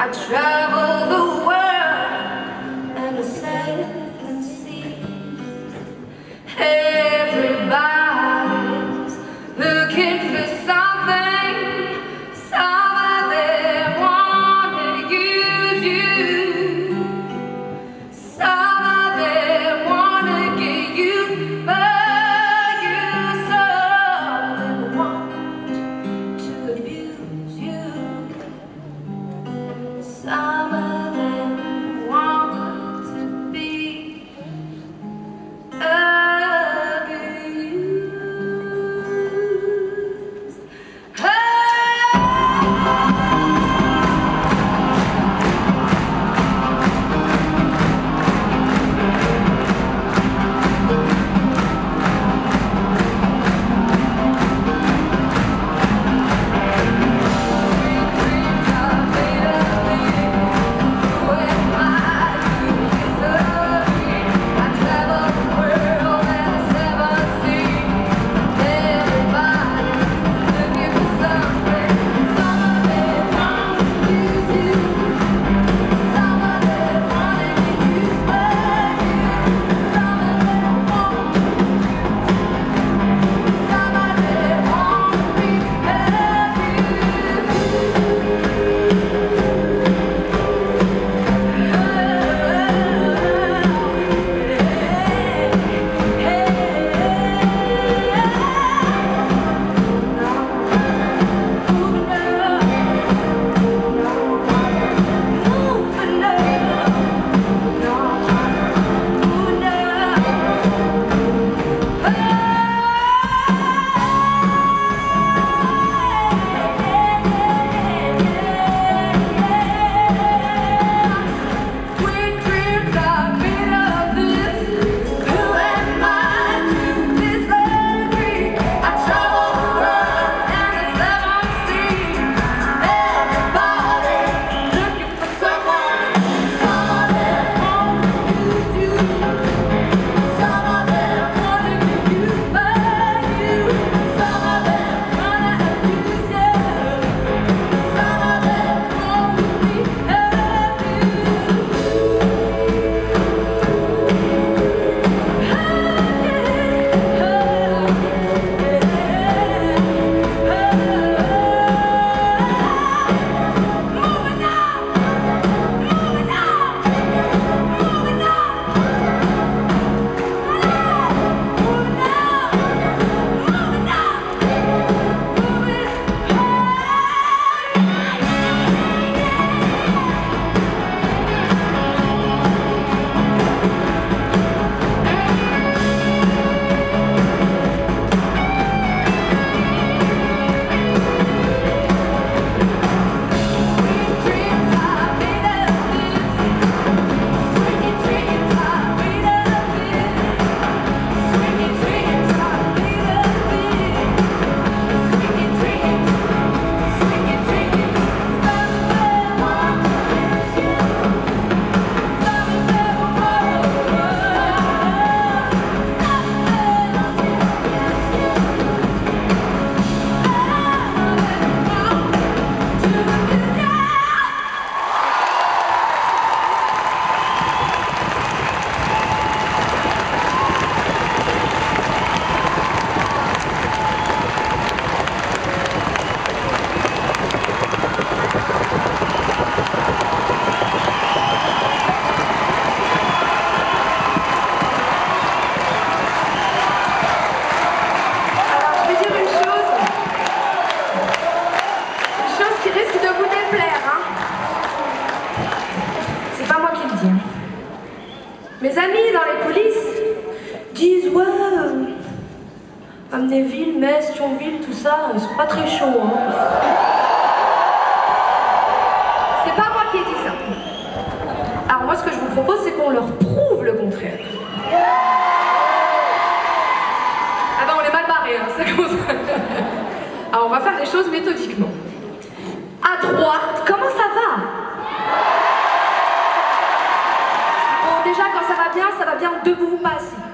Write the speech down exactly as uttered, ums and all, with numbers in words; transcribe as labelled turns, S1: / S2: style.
S1: I travel the world and the seven seas. Everybody's looking for something. Some of them want to use you. Some of them want to get you, but you some of them want to abuse you. Some of them want to be abused. Mes amis dans les coulisses disent ouais, euh, Amnéville, Metz, Thionville, tout ça, ils sont pas très chauds. Hein. C'est pas moi qui ai dit ça. Alors moi ce que je vous propose c'est qu'on leur prouve le contraire. Ah ben on est mal barrés, hein, c'est comme ça. Alors on va faire les choses méthodiquement. À droite, comment ça va? Déjà, quand ça va bien, ça va bien debout, pas assis.